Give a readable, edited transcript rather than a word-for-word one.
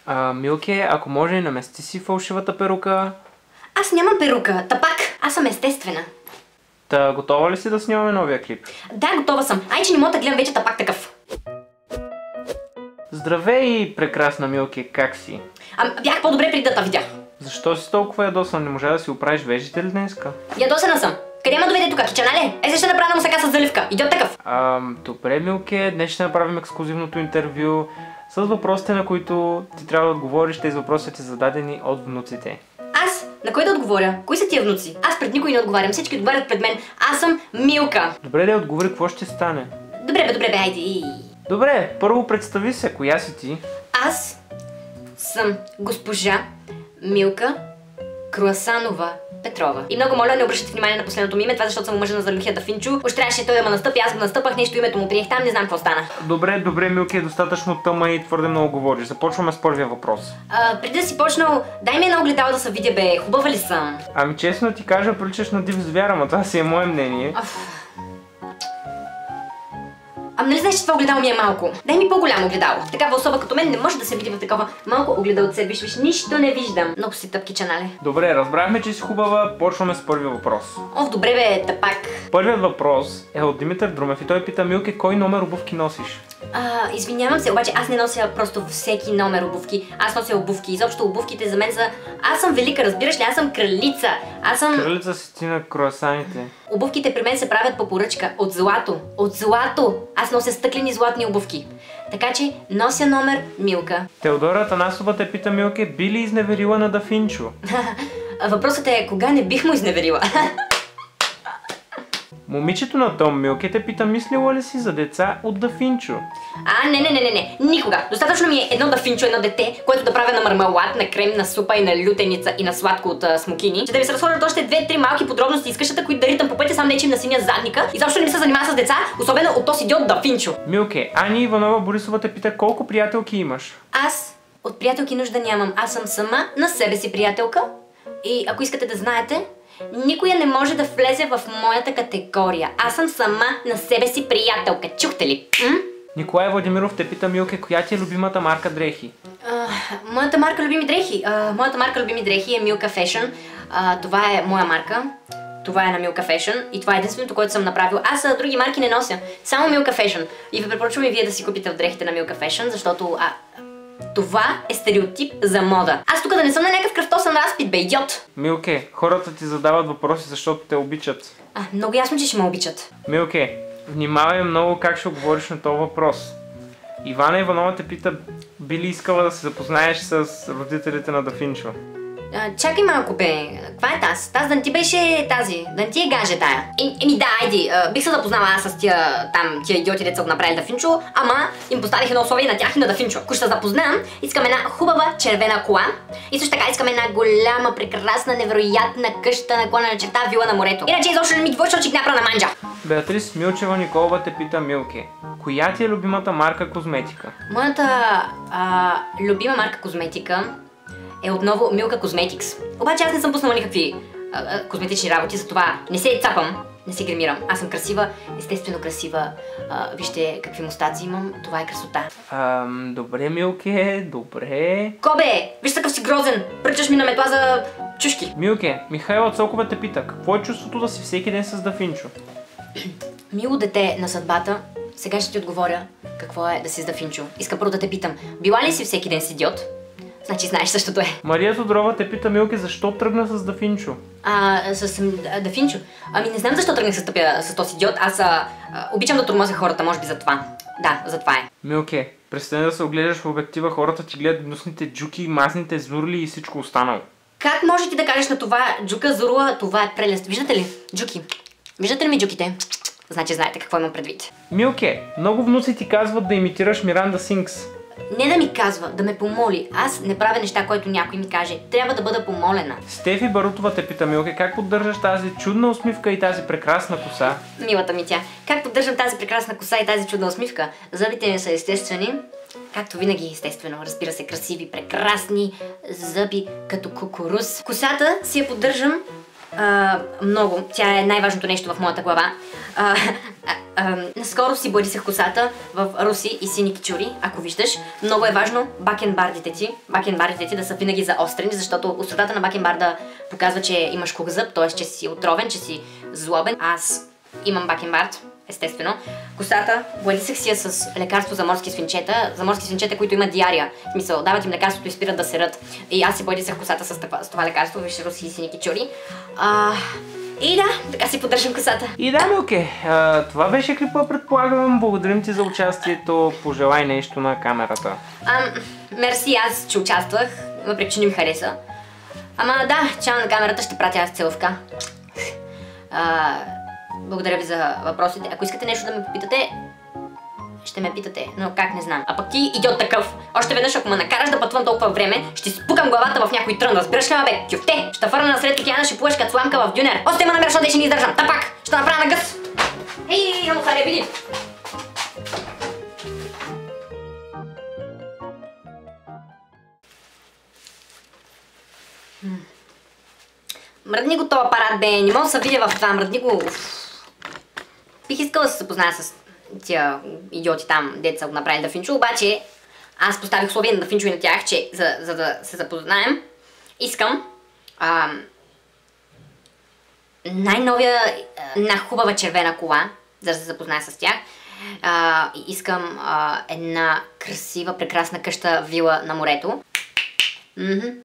Милке, ако може, намести си фалшивата перука. Аз нямам перука, тапак. Аз съм естествена. Та, готова ли си да снимаме новия клип? Да, готова съм. Ай, че не мога да гледам вече тапак такъв. Здравей, прекрасна Милке, как си? Бях по-добре преди да те видя. Защо си толкова ядосан? Не можа да си оправиш вежите ли днеска? Ядосана съм. Къде ма доведе тук? Кичана ли? Ще направя мусака с заливка. Идиот такъв. Добре, Милке, днес ще направим ексклузивното интервю с въпросите, на които ти трябва да отговориш. Тези въпроси са ти зададени от внуците. Аз? На кой да отговоря? Кои са тия внуци? Аз пред никой не отговарям. Всички отговарят пред мен. Аз съм Милка. Добре, да отговори, какво ще стане? Добре, айди. Добре, първо представи се, коя си ти? Аз съм госпожа Милка Круасанова Петрова. И много моля, не обръщате внимание на последното ми име, това защото съм омъжена за Люхия да Финчо. Още трябваше той да ме настъпи, аз го настъпах, нещо името му приех там, не знам какво стана. Добре, Милки, е достатъчно тъма и твърде много говориш. Започваме с първия въпрос. Преди да си почнал, дай ми едно огледало да се видя, бе, хубава ли съм? Честно да ти кажа, приличаш на див звяр, ама това си е мое мнение. Нали знаеш, че това огледало ми е малко? Дай ми по-голямо огледало. Такава особа като мен не може да се види в такова малко огледалце. Виж, нищо не виждам. Много си тъпкича, нали? Добре, разбрахме, че си хубава. Почваме с първия въпрос. Добре бе, тъпак. Първият въпрос е от Димитър Друмев и той пита: Милке, кой номер обувки носиш? Извинявам се, обаче аз не нося просто всеки номер обувки. Аз нося обувки. Изобщо обувките за мен са... Аз съм велика, разбираш ли? Аз съм кралица. Кралица си ти на круасаните. Обувките при мен се правят по поръчка. От злато. От злато! Аз нося стъклени златни обувки. Така че нося номер Милка. Теодора Танасова те пита: Милке, би ли изневерила на Дафинчо? Въпросът е кога не бих му изневерила. Момичето на Том, Милке, те пита: мислила ли си за деца от Дафинчо? Не, никога. Достатъчно ми е едно Дафинчо, едно дете, което да правя на мармалад, на крем, на супа и на лютеница и на сладко от смокини, че да ми се разходят още 2-3 малки подробности из къщата, които да ритам по пътя, сам нечим на синя задника и защо не ми се занимава с деца, особено от този идиот Дафинчо. Милке, Ани Иванова Борисова те пита: колко приятелки имаш? Аз от приятелки нужда нямам. Аз съм сама на себе си приятелка и ако искате да знаете, никоя не може да влезе в моята категория. Аз съм сама на себе си приятелка. Чухте ли? Николай Владимиров те пита: Милке, коя ти е любимата марка дрехи? Моята марка любими дрехи е Milka Fashion. Това е моя марка. Това е на Milka Fashion и това е единственото, което съм направил. Аз други марки не нося. Само Milka Fashion. И ви препоръчвам и вие да си купите в дрехите на Milka Fashion, защото това е стереотип за мода. Аз тук да не съм на някакъв кръвтосан разпит, бе, идиот! Милке, хората ти задават въпроси, защото те обичат. Много ясно, че ще ме обичат. Милке, внимавай много как ще говориш на този въпрос. Ивана Иванова те пита: би ли искала да се запознаеш с родителите на Дафинчо? Чакай малко, бе. Каква е тази? Тази да не ти беше тази. Да не ти е гаже тая. Да, айди. Бих се запознала аз с тия идиоти, деца го направили Дафинчо, ама им поставих едно условие на тях и на Дафинчо. Ако ще се запознам, искам една хубава червена кола и също така искам една голяма, прекрасна, невероятна къща на черта вила на морето. Иначе изобщо не ми двойчо, че гнапра на манджа. Беатрис Милчева Николова те пита: Милке, коя ти е любимата марка козметика? Моята любима марка козметика е отново Milka Cosmetics. Обаче аз не съм пуснала никакви козметични работи, затова не се цапам, не се гримирам. Аз съм красива, естествено красива. Вижте какви мустаци имам, това е красота. Добре, Милке, добре. Кобе, виж такъв си грозен, пръчаш ми на метла за чушки. Милке, Михайла Цокова те пита: какво е чувството да си всеки ден с Дафинчо? Мило дете на съдбата, сега ще ти отговоря какво е да си с Дафинчо. Искам първо да те питам, била ли си всеки ден с идиот? Значи знаеш същото е. Мария Тодорова те пита: Милке, защо тръгна с Дафинчо? С Дафинчо? Не знам защо тръгнах с този идиот. Аз обичам да тормозя хората, може би за това. Да, за това е. Милке, престани да се оглеждаш в обектива, хората ти гледат гнусните джуки, мазните зурли и всичко останало. Как може ти да кажеш на това джука, зурла, това е прелест? Виждате ли? Джуки. Виждате ли ми джуките? Значи знаете какво имам предвид. Милке, много внуци ти казват да имитираш Миранда Синкс. Не да ми казва, да ме помоли. Аз не правя неща, които някой ми каже. Трябва да бъда помолена. Стефи Барутова те пита: Милке, как поддържаш тази чудна усмивка и тази прекрасна коса? Милата ми тя. Как поддържам тази прекрасна коса и тази чудна усмивка? Зъбите ми са естествени. Както винаги, естествено. Разбира се, красиви, прекрасни зъби, като кукуруз. Косата си я поддържам Много. Тя е най-важното нещо в моята глава. Наскоро си бладисах косата в руси и сини кичури, ако виждаш. Много е важно бакенбардите ти да са винаги заострени, защото остротата на бакенбарда показва, че имаш кугзъб, т.е. че си отровен, че си злобен. Аз имам бакенбард, естествено. Косата бладисах си я с лекарство за морски свинчета, които имат диария. В смисъл, дават им лекарството и спират да серат. И аз си бладисах косата с това лекарство, виж руси и сини кичури. И да, така си поддържам косата. И да, Милке, това беше клипа, предполагам. Благодарим ти за участието. Пожелай нещо на камерата. Мерси, аз, че участвах, въпреки че не ми хареса. Ама да, чао на камерата, ще пратя целувка. Благодаря ви за въпросите. Ако искате нещо да ме попитате, ще ме питате, но как не знам. А пък ти, идиот такъв, още веднъж ако ме накараш да пътувам толкова време, ще си спукам главата в някой трън, разбираш ли, бе? Кюфте! Ще фърна насред океана, ще плуваш като сламка в дюнер. Още ме намераш, ще не издържам. Та пак! Ще направя на гъс! Ей, само са не види! Мръдни го този апарат, бе, не мога да се видя в това, мръдни го. Бих искала да се запозная с тия идиоти там, деца го направили дафинчо, обаче аз поставих условие на дафинчо и на тях, че за да се запознаем, искам най-новия хубава червена кола, за да се запозная с тях. И искам една красива, прекрасна къща вила на морето.